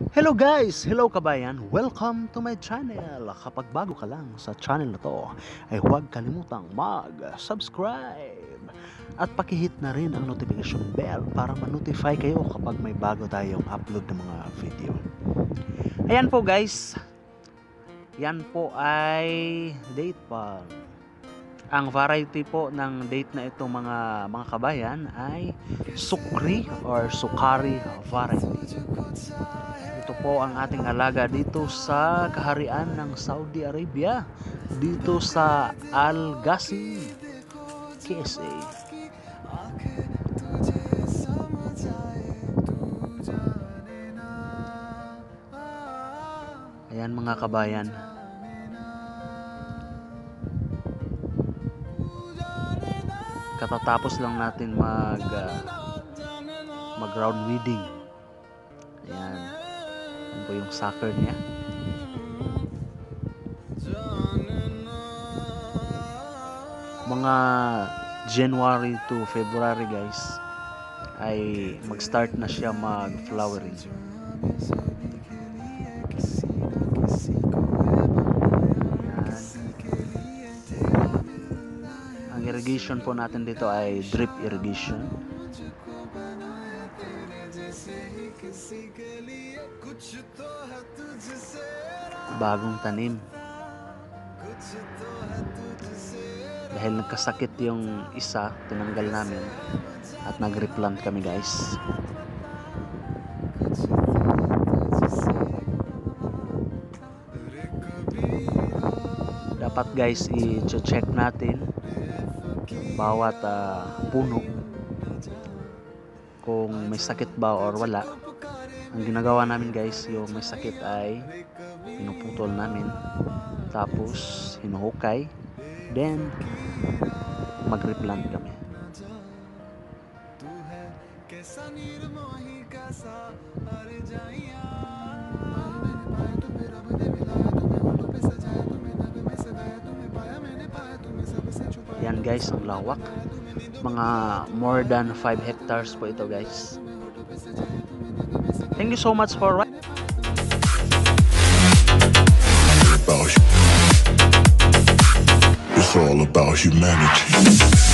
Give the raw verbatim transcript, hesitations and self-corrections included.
Hello guys! Hello kabayan! Welcome to my channel! Kapag bago ka lang sa channel na to, ay huwag kalimutang mag-subscribe at pakihit na rin ang notification bell para ma-notify kayo kapag may bago tayong upload ng mga video. Ayan po guys, yan po ay date palm. Ang variety po ng date na ito mga mga kabayan ay sukri or sukari variety. Ito po ang ating alaga dito sa kaharian ng Saudi Arabia, dito sa Al Ghazi, K S A. Ayan mga kabayan. Katatapos lang natin mag uh, mag ground weeding. Ayan. Yan po yung sucker niya. Mga January to February guys ay mag-start na siya mag-flowering. Ang irrigation po natin dito ay drip irrigation. Bagong tanim. Dahil nagkasakit yung isa, tinanggal namin at nag-replant kami guys. Dapat guys i-check natin bawat uh, puno kung may sakit ba or wala. Ang ginagawa namin guys, yung may sakit ay pinuputol namin, tapos hinuhukay, then mag-replant kami. Yan guys, ang lawak. Mga more than five hectares po ito guys. Thank you so much for watching. It's all about humanity.